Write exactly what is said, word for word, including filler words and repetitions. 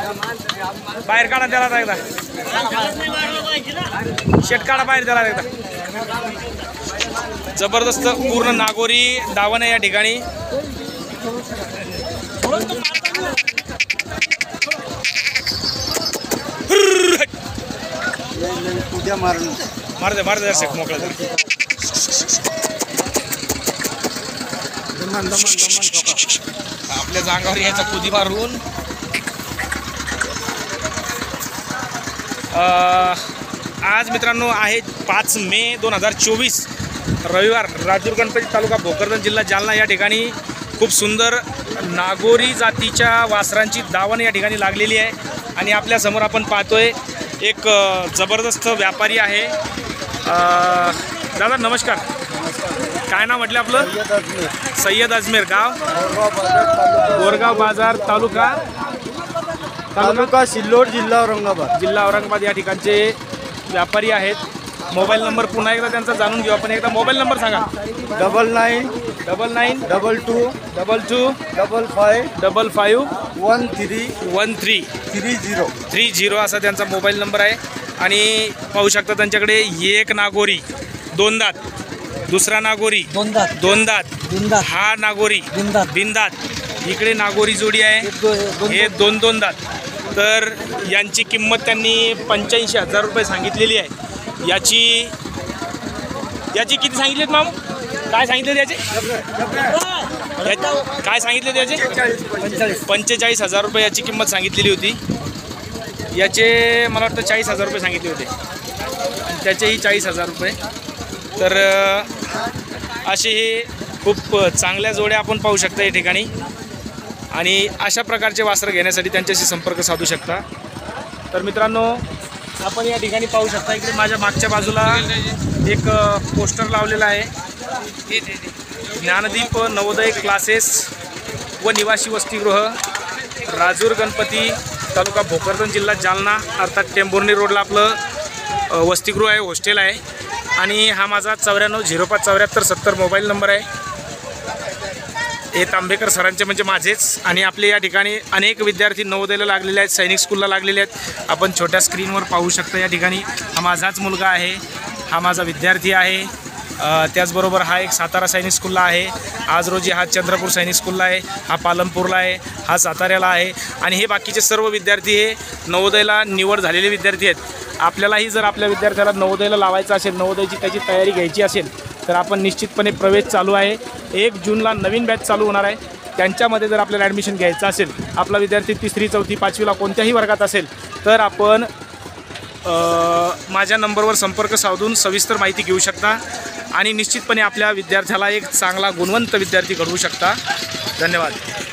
बाहेर काढा त्याला एकदा, शेट काढा बाहेर त्याला एकदा। जबरदस्त पूर्ण नागोरी दावण आहे या ठिकाणी। मार दे मार दे दर्शक मोकळा दे। आपल्या जागावर यायचा कुदी मारून। आज मित्रांनो आहे पाच मे दोन हजार चोवीस रविवार। राजूर गणपती तालुका भोकरदन जिल्हा जालना या ठिकाणी खूप सुंदर नागोरी जातीच्या वासरांची दावण या ठिकाणी लागलेली आहे। आणि आपल्या समोर आपण पाहतोय एक जबरदस्त व्यापारी आहे। दादा नमस्कार, काय नाव म्हटलं आपलं? सय्यद अजमेर, गाव बोरगाव बाजार, तालुका तालुका सिल्लोड, जिल्हा औरंगाबाद। जिल्हा औरंगाबाद या ठिकाणचे व्यापारी आहेत। मोबाईल नंबर पुन्हा एकदा त्यांचा जाणून घेऊ आपण। एकदा मोबाईल नंबर सांगा। Double nine double nine double two double two double five double five one three one three three zero three zero असा त्यांचा मोबाईल नंबर आहे। आणि पाहू शकता त्यांच्याकडे एक नागोरी दोन दात, दुसरा नागोरी दोन दात दोन दात, बिंदात हा नागोरी बिंदात बिनदात, इकडे नागोरी जोडी आहे, हे दोन दोन दात। तर यांची किंमत त्यांनी पंच्याऐंशी हजार रुपये सांगितलेली आहे। याची याची किती सांगितलेत माम? काय सांगितले त्याचे? काय सांगितले त्याचे? पंचेचाळीस हजार रुपये याची किंमत सांगितलेली होती। याचे मला वाटतं चाळीस हजार रुपये सांगितले होते आणि त्याचेही चाळीस हजार रुपये। तर असे हे खूप चांगल्या जोड्या आपण पाहू शकता या ठिकाणी। आणि अशा प्रकारचे वासरं घेण्यासाठी त्यांच्याशी संपर्क साधू शकता। तर मित्रांनो आपण या ठिकाणी पाहू शकता, इकडे माझ्या मागच्या बाजूला एक पोस्टर लावलेला आहे, ज्ञानदीप नवोदय क्लासेस व निवासी वसतिगृह, राजूर गणपती तालुका भोकरदन जिल्हा जालना, अर्थात टेंभुर्णी रोडला आपलं वसतिगृह आहे, हॉस्टेल आहे। आणि हा माझा चौऱ्याण्णव झिरो पाच चौऱ्याहत्तर सत्तर मोबाईल नंबर आहे। हे तांबेकर सरांचे म्हणजे माझेच। आणि आपले या ठिकाणी अनेक विद्यार्थी नवोदयला लागलेले आहेत, सैनिक स्कूलला लागलेले आहेत। आपण छोट्या स्क्रीनवर पाहू शकता या ठिकाणी। हा माझाच मुलगा आहे, हा माझा विद्यार्थी आहे। त्याचबरोबर हा एक सातारा सैनिक स्कूलला आहे, आज रोजी हा चंद्रपूर सैनिक स्कूलला आहे, हा पालनपूरला आहे, हा साताऱ्याला आहे। आणि हे बाकीचे सर्व विद्यार्थी हे नवोदयला निवड झालेले विद्यार्थी आहेत। आपल्यालाही जर आपल्या विद्यार्थ्याला नवोदयला लावायचं असेल, नवोदयची त्याची तयारी घ्यायची असेल, तर आपण निश्चितपणे प्रवेश चालू आहे। एक जूनला नवीन बॅच चालू होणार आहे, त्यांच्यामध्ये जर आपल्याला ॲडमिशन घ्यायचं असेल, आपला विद्यार्थी तिसरी चौथी पाचवीला कोणत्याही वर्गात असेल, तर आपण माझ्या नंबरवर संपर्क साधून सविस्तर माहिती घेऊ शकता आणि निश्चितपणे आपल्या विद्यार्थ्याला एक चांगला गुणवंत विद्यार्थी घडवू शकता। धन्यवाद।